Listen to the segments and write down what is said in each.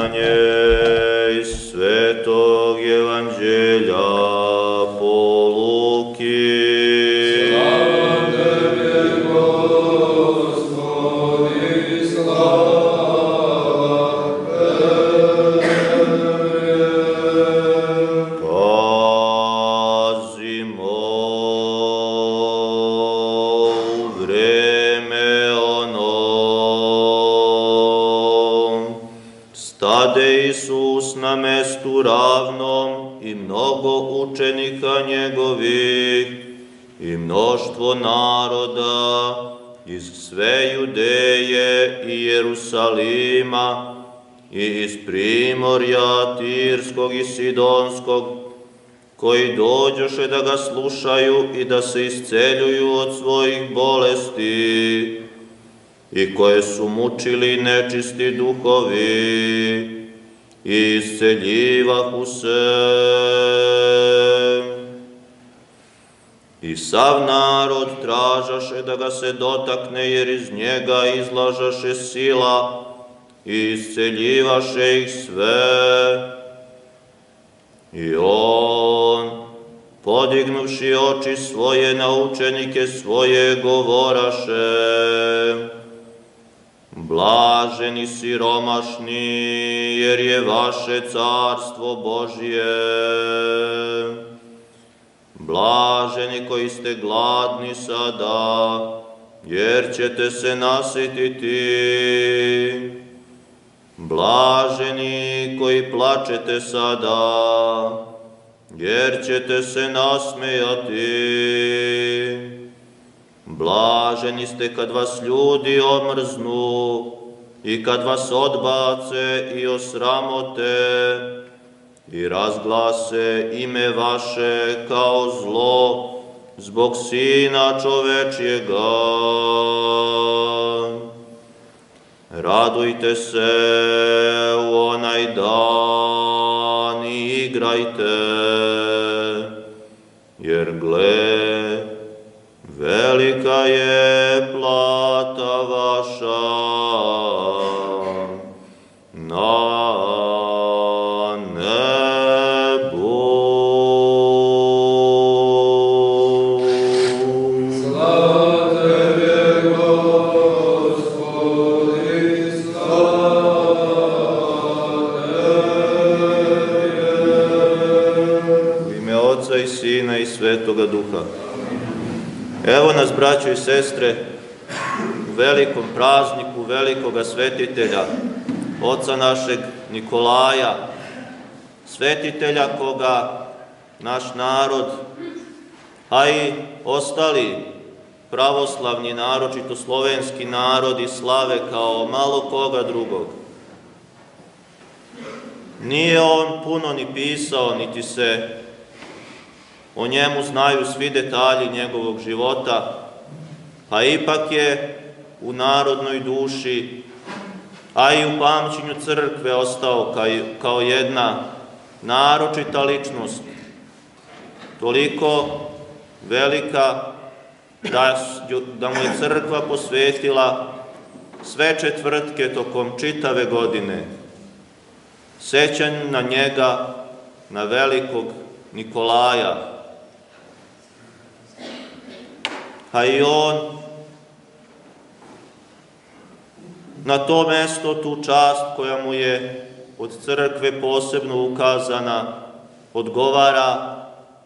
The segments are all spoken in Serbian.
Čitanje iz Svetog Evanđelja po Luki. Slava Tebi, Gospodi, slava Tebi. Pazimo u vreme stade Isus na mestu ravnom i mnogo učenika njegovih i mnoštvo naroda iz sve Judeje i Jerusalima i iz primorja Tirskog i Sidonskog, koji dođoše da ga slušaju i da se isceljuju od svojih bolesti, i koje su mučili nečisti duhovi, i isceljivahu se. I sav narod tražaše da ga se dotakne, jer iz njega izlažaše sila i isceljivaše ih sve. I on, podignuvši oči svoje na učenike svoje, govoraše: Blaženi siromašni, jer je vaše carstvo Božje. Blaženi koji ste gladni sada, jer ćete se nasititi. Blaženi koji plačete sada, jer ćete se nasmejati. Blaženi ste kad vas ljudi omrznu i kad vas odbace i osramote i razglase ime vaše kao zlo zbog Sina čovečjega. Radujte se u onaj dan i igrajte, jer gle, velika je plata vaša na nebu. Slava Tebi, Gospodi, slava Tebi. U ime Oca i Sina i Svetoga Duha. Evo nas, braćo i sestre, u velikom prazniku velikoga svetitelja, oca našeg Nikolaja, svetitelja koga naš narod, a i ostali pravoslavni, naročito slovenski narodi, slave kao malo koga drugog. Nije on puno ni pisao, niti se o njemu znaju svi detalji njegovog života, a ipak je u narodnoj duši, a i u pamćenju crkve ostao kao jedna naročita ličnost, toliko velika da mu je crkva posvetila sve četvrtke tokom čitave godine, sećanju na njega, na velikog Nikolaja. A i on na to mesto, tu čast koja mu je od crkve posebno ukazana, odgovara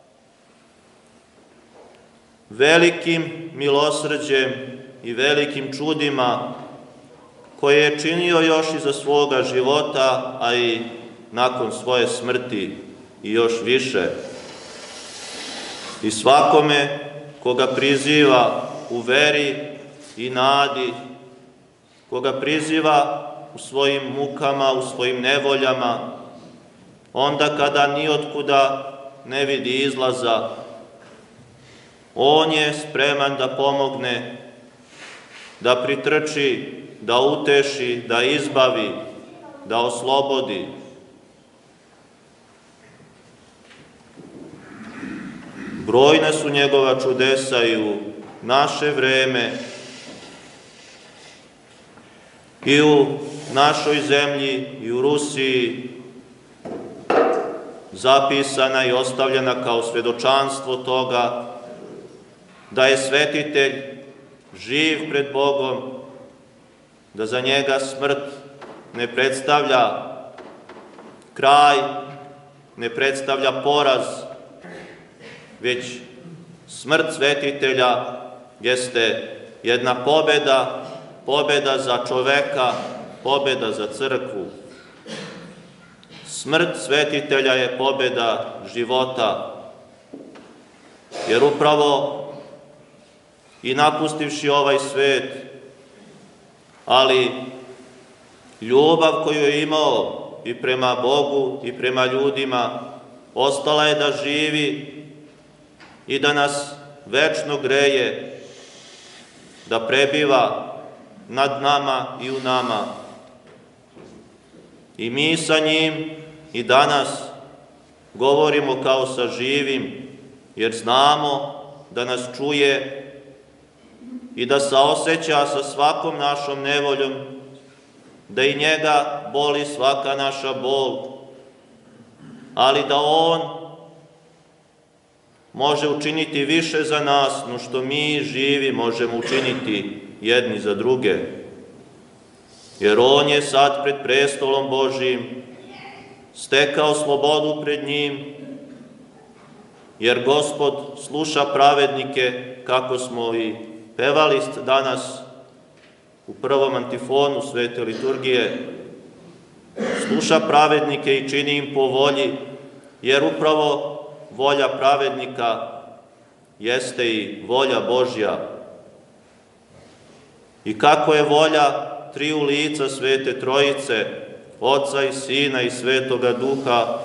velikim milosrđem i velikim čudima koje je činio još i za svoga života, a i nakon svoje smrti i još više. I svakome koga priziva u veri i nadi, koga priziva u svojim mukama, u svojim nevoljama, onda kada nijotkuda ne vidi izlaza, on je spreman da pomogne, da pritrči, da uteši, da izbavi, da oslobodi. Brojna su njegova čudesa i u naše vreme i u našoj zemlji i u Rusiji zapisana i ostavljena kao svedočanstvo toga da je svetitelj živ pred Bogom, da za njega smrt ne predstavlja kraj, ne predstavlja poraz, već smrt svetitelja jeste jedna pobeda, pobeda za čoveka, pobeda za crkvu. Smrt svetitelja je pobeda života, jer upravo i napustivši ovaj svet, ali ljubav koju je imao i prema Bogu i prema ljudima, ostala je da živi i da nas večno greje, da prebiva nad nama i u nama. I mi sa njim i danas govorimo kao sa živim, jer znamo da nas čuje i da saoseća sa svakom našom nevoljom, da i njega boli svaka naša bol, ali da on može učiniti više za nas, no što mi živi možemo učiniti jedni za druge. Jer on je sad pred prestolom Božijim stekao slobodu pred njim, jer Gospod sluša pravednike, kako smo i pevali danas u prvom antifonu svete liturgije. Sluša pravednike i čini im po volji, jer upravo volja pravednika jeste i volja Božja. I kako je volja triju lica Svete Trojice, Oca i Sina i Svetoga Duha,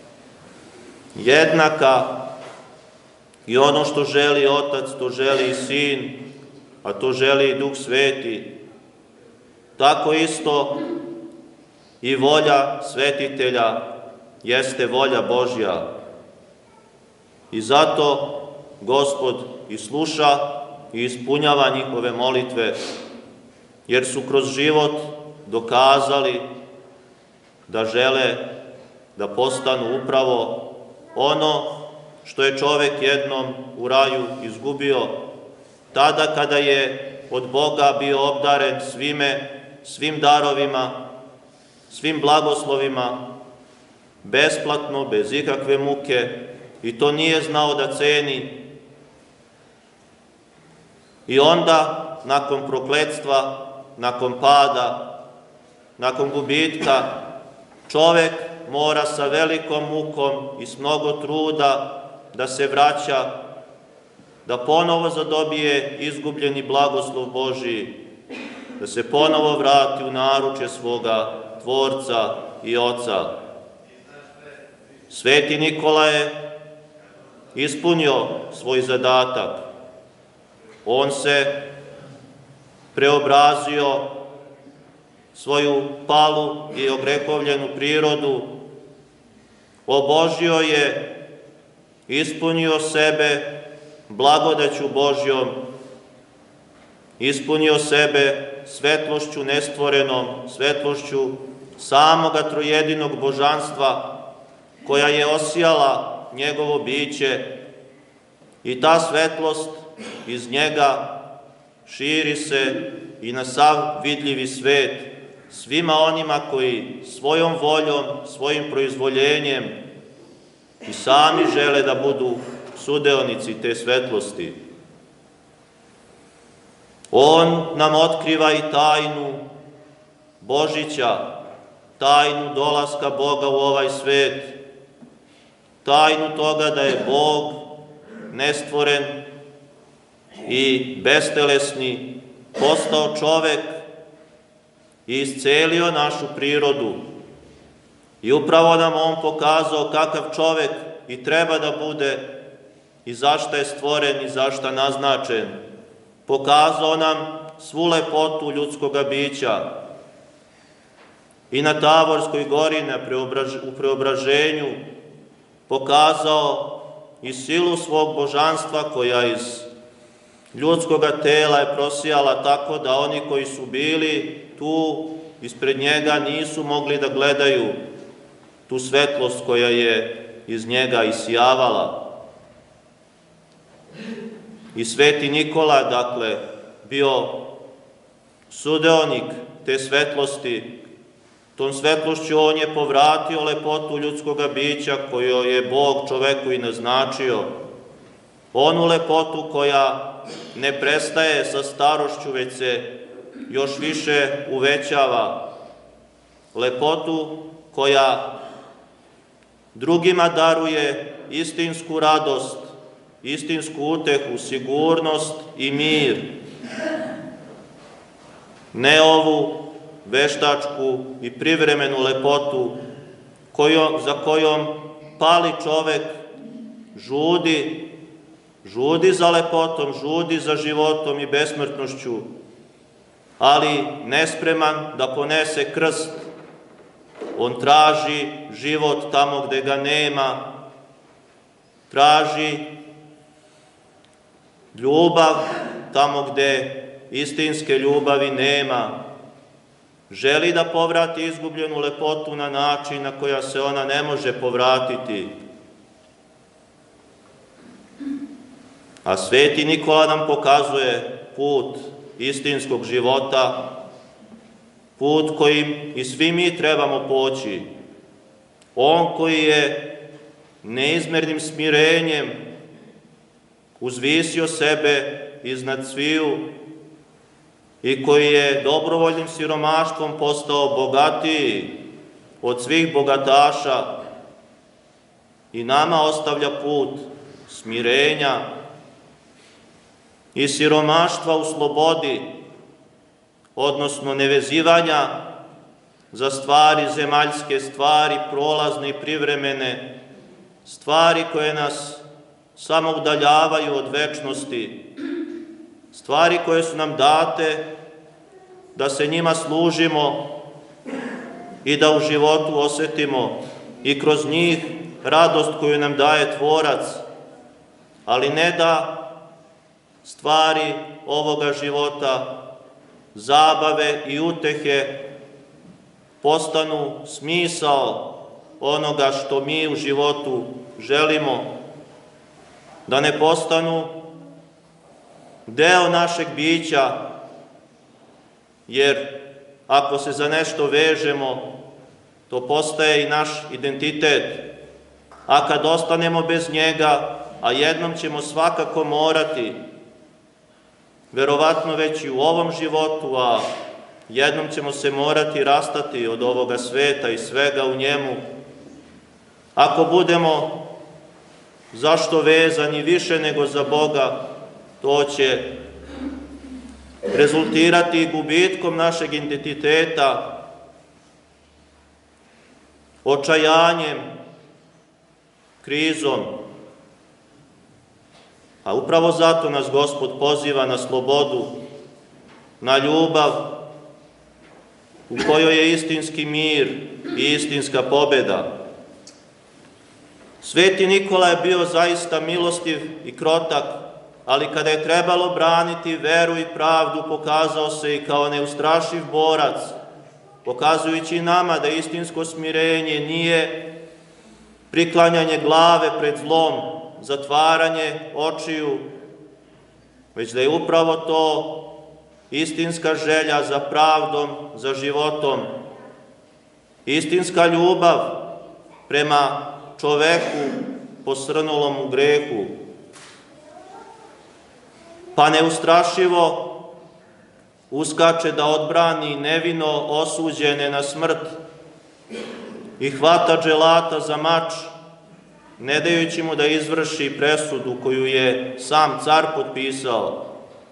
jednaka, i ono što želi Otac, to želi i Sin, a to želi i Duh Sveti, tako isto i volja svetitelja jeste volja Božja. I zato Gospod i sluša i ispunjava njihove molitve, jer su kroz život dokazali da žele da postanu upravo ono što je čovek jednom u raju izgubio, tada kada je od Boga bio obdaren svim darovima, svim blagoslovima, besplatno, bez ikakve muke, i to nije znao da ceni. I onda, nakon prokletstva, nakon pada, nakon gubitka, čovek mora sa velikom mukom i s mnogo truda da se vraća, da ponovo zadobije izgubljeni blagoslov Božiji, da se ponovo vrati u naručje svoga Tvorca i Oca. Sveti Nikola je ispunio svoj zadatak. On se preobrazio, svoju palu i ogrehovljenu prirodu, obožio je, ispunio sebe blagodaću Božjom, ispunio sebe svetlošću nestvorenom, svetlošću samoga trojedinog božanstva, koja je osijala njegovo biće, i ta svetlost iz njega širi se i na sav vidljivi svet, svima onima koji svojom voljom, svojim proizvoljenjem i sami žele da budu sudeonici te svetlosti. On nam otkriva i tajnu Božića, tajnu dolaska Boga u ovaj svet, tajnu toga da je Bog nestvoren i bestelesni postao čovek i iscelio našu prirodu. I upravo nam on pokazao kakav čovek i treba da bude i zašta je stvoren i zašta naznačen. Pokazao nam svu lepotu ljudskoga bića. I na Tavorskoj gori, u preobraženju, pokazao i silu svog božanstva koja iz ljudskoga tela je prosijala tako da oni koji su bili tu ispred njega nisu mogli da gledaju tu svetlost koja je iz njega isijavala. I sveti Nikola, dakle, bio sudeonik te svetlosti. Tom svetlošću on je povratio lepotu ljudskoga bića koju je Bog čoveku i naznačio. Onu lepotu koja ne prestaje sa starošću, već se još više uvećava. Lepotu koja drugima daruje istinsku radost, istinsku utehu, sigurnost i mir. Ne ovu veštačku i privremenu lepotu za kojom pali čovek žudi za lepotom, žudi za životom i besmrtnošću, ali nespreman da ponese krst. On traži život tamo gde ga nema, traži ljubav tamo gde istinske ljubavi nema. Želi da povrati izgubljenu lepotu na način na koja se ona ne može povratiti. A sveti Nikola nam pokazuje put istinskog života, put kojim i svi mi trebamo poći. On koji je neizmernim smirenjem uzvisio sebe iznad sviju i koji je dobrovoljnim siromaštvom postao bogatiji od svih bogataša i nama ostavlja put smirenja i siromaštva u slobodi, odnosno nevezivanja za stvari zemaljske, stvari prolazne i privremene, stvari koje nas samo udaljavaju od večnosti, stvari koje su nam date da se njima služimo i da u životu osetimo i kroz njih radost koju nam daje Tvorac, ali ne da stvari ovoga života, zabave i utehe postanu smisao onoga što mi u životu želimo, da ne postanu deo našeg bića, jer ako se za nešto vežemo, to postaje i naš identitet, a kad ostanemo bez njega, a jednom ćemo svakako morati, verovatno već i u ovom životu, a jednom ćemo se morati rastati od ovoga sveta i svega u njemu. Ako budemo zašto vezani više nego za Boga, to će rezultirati gubitkom našeg identiteta, očajanjem, krizom. A upravo zato nas Gospod poziva na slobodu, na ljubav u kojoj je istinski mir i istinska pobeda. Sveti Nikola je bio zaista milostiv i krotak, ali kada je trebalo braniti veru i pravdu, pokazao se i kao neustrašiv borac, pokazujući nama da istinsko smirenje nije priklanjanje glave pred zlom, zatvaranje očiju, već da je upravo to istinska želja za pravdom, za životom, istinska ljubav prema čoveku posrnulom u grehu, pa neustrašivo uskače da odbrani nevino osuđene na smrt i hvata dželata za mač, ne dajući mu da izvrši presudu koju je sam car potpisao.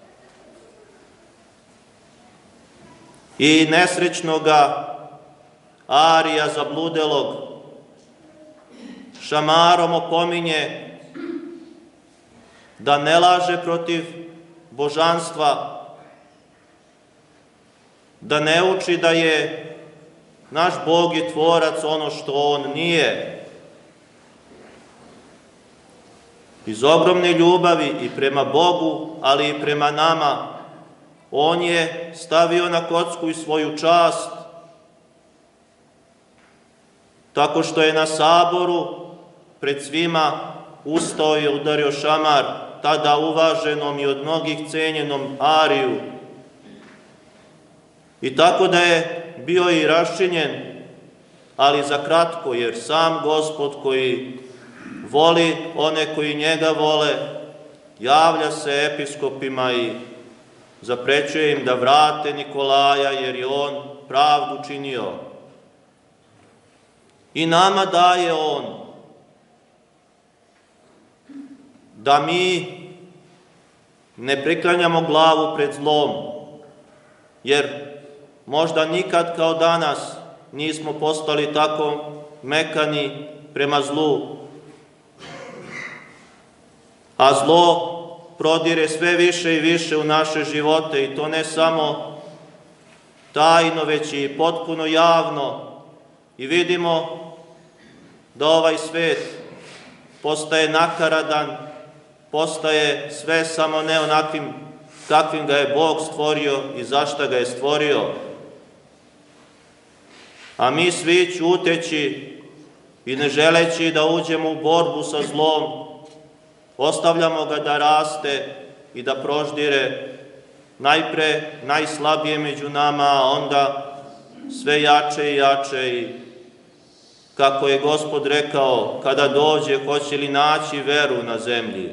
I nesrećnoga Arija zabludelog šamarom opominje da ne laže protiv božanstva, da ne uči da je naš Bog i Tvorac ono što On nije. Iz ogromne ljubavi i prema Bogu, ali i prema nama, On je stavio na kocku i svoju čast tako što je na saboru pred svima ustao i udario šamar tada uvaženom i od mnogih cenjenom Ariju. I tako da je bio i raščinjen, ali za kratko, jer sam Gospod koji voli one koji njega vole, javlja se episkopima i zaprećuje im da vrate Nikolaja, jer je on pravdu činio. I nama daje on da mi ne priklanjamo glavu pred zlom, jer možda nikad kao danas nismo postali tako mekani prema zlu. A zlo prodire sve više i više u naše živote i to ne samo tajno, već i potpuno javno. I vidimo da ovaj svet postaje nakaradan, postaje sve samo ne onakvim kakvim ga je Bog stvorio i zašta ga je stvorio. A mi svi ćuteći i ne želeći da uđemo u borbu sa zlom, ostavljamo ga da raste i da proždire najpre najslabije među nama, a onda sve jače i jače. I kako je Gospod rekao, kada dođe, hoće li naći veru na zemlji?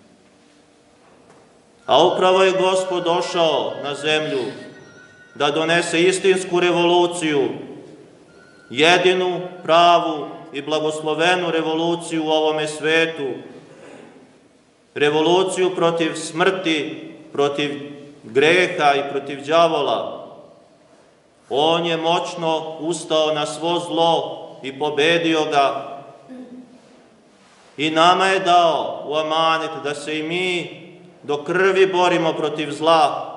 A upravo je Gospod došao na zemlju da donese istinsku revoluciju, jedinu, pravu i blagoslovenu revoluciju u ovome svetu, revoluciju protiv smrti, protiv greha i protiv đavola. On je moćno ustao na svo zlo i pobedio ga. I nama je dao u amanet da se i mi do krvi borimo protiv zla,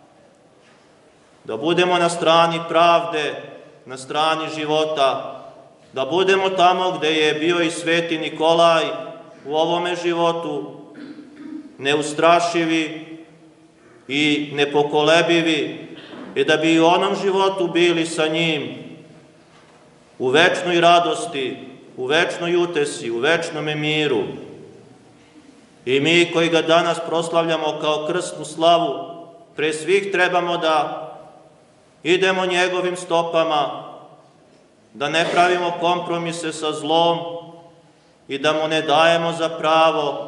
da budemo na strani pravde, na strani života, da budemo tamo gde je bio i sveti Nikolaj u ovome životu, neustrašivi i nepokolebivi, i da bi u onom životu bili sa njim u večnoj radosti, u večnoj utesi, u večnome miru. I mi koji ga danas proslavljamo kao krsnu slavu, pre svih trebamo da idemo njegovim stopama, da ne pravimo kompromise sa zlom i da mu ne dajemo za pravo,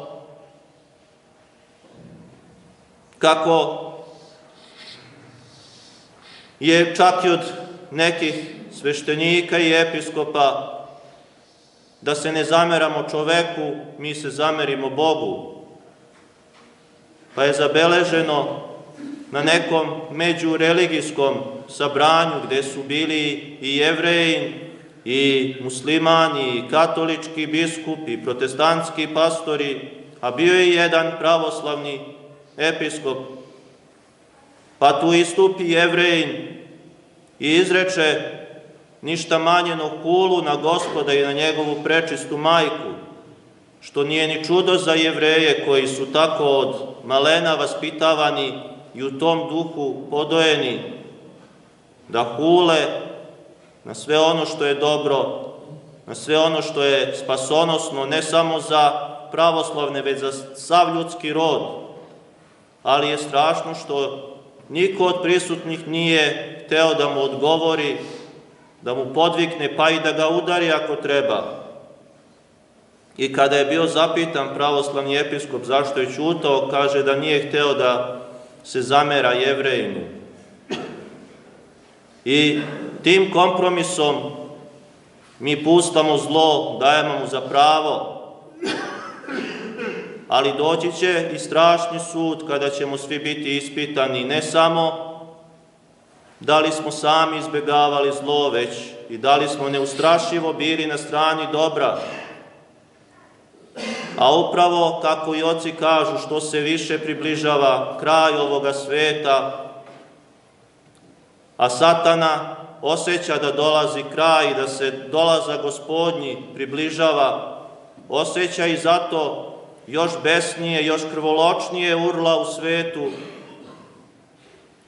kako je čak i od nekih sveštenika i episkopa, da se ne zameramo čoveku, mi se zamerimo Bogu. Pa je zabeleženo na nekom međureligijskom sabranju gde su bili i Jevreji, i muslimani, i katolički biskupi, i protestantski pastori, a bio je jedan pravoslavni episkop. Pa tu istupi Jevrejin i izreče ništa manje no hulu na Gospoda i na njegovu prečistu majku, što nije ni čudo za Jevreje koji su tako od malena vaspitavani i u tom duhu podojeni, da hule na sve ono što je dobro, na sve ono što je spasonosno, ne samo za pravoslavne, već za sav ljudski rod. Ali je strašno što niko od prisutnih nije hteo da mu odgovori, da mu podvikne, pa i da ga udari ako treba. I kada je bio zapitan pravoslavni episkop zašto je ćutao, kaže da nije hteo da se zamera Jevrejinu. I tim kompromisom mi puštamo zlo, dajemo mu za pravo, ali doći će i strašni sud kada ćemo svi biti ispitani, ne samo da li smo sami izbjegavali zlo, već i da li smo neustrašivo bili na strani dobra. A upravo, kako i oci kažu, što se više približava kraj ovoga sveta, a Satana osjeća da dolazi kraj i da se dolazak Gospodnji približava, osjeća i zato još besnije, još krvoločnije urla u svetu,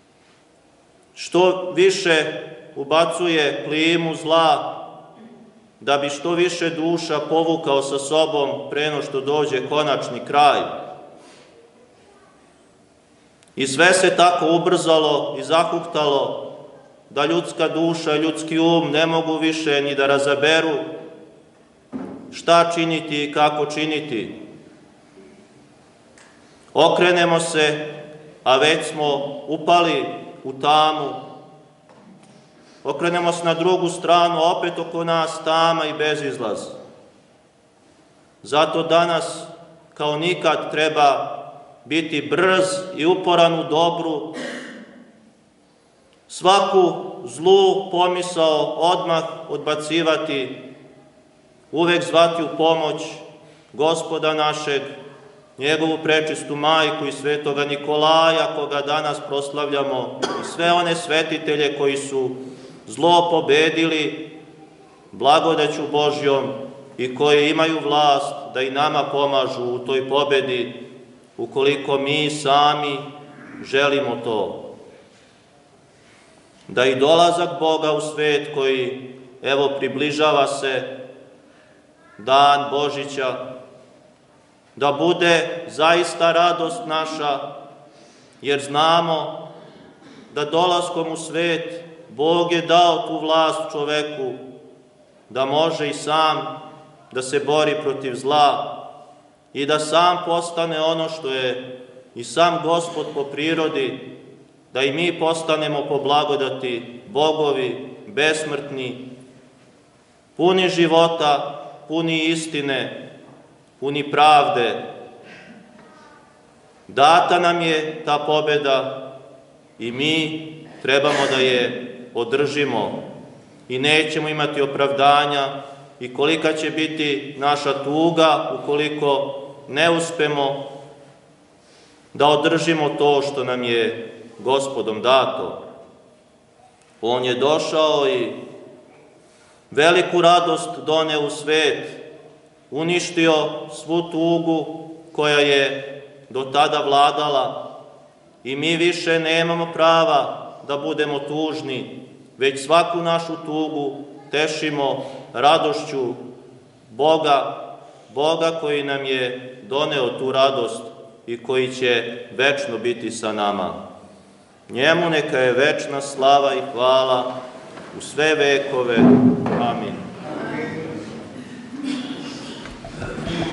što više ubacuje plimu zla da bi što više duša povukao sa sobom pre no što dođe konačni kraj. I sve se tako ubrzalo i zahuktalo da ljudska duša, ljudski um ne mogu više ni da razaberu šta činiti i kako činiti. Okrenemo se, a već smo upali u tamu. Okrenemo se na drugu stranu, opet oko nas tama i bezizlaz. Zato danas, kao nikad, treba biti brz i uporan u dobru, svaku zlu pomisao odmah odbacivati, uvek zvati u pomoć Gospoda našeg, njegovu prečistu majku i svetoga Nikolaja, koga danas proslavljamo, i sve one svetitelje koji su zlo pobedili blagodaću Božjom i koji imaju vlast da i nama pomažu u toj pobedi, ukoliko mi sami želimo to. Da i dolazak Boga u svet koji, evo, približava se, dan Božića, da bude zaista radost naša, jer znamo da dolaskom u svet Bog je dao tu vlast čoveku da može i sam da se bori protiv zla i da sam postane ono što je i sam Gospod po prirodi, da i mi postanemo po blagodati bogovi, besmrtni, puni života, puni istine, puni pravde. Data nam je ta pobeda i mi trebamo da je održimo i nećemo imati opravdanja i kolika će biti naša tuga ukoliko ne uspemo da održimo to što nam je Gospodom dato. On je došao i veliku radost doneo u svet, uništio svu tugu koja je do tada vladala i mi više nemamo prava da budemo tužni, već svaku našu tugu tešimo radošću Boga koji nam je doneo tu radost i koji će večno biti sa nama. Njemu neka je večna slava i hvala u sve vekove. Amin.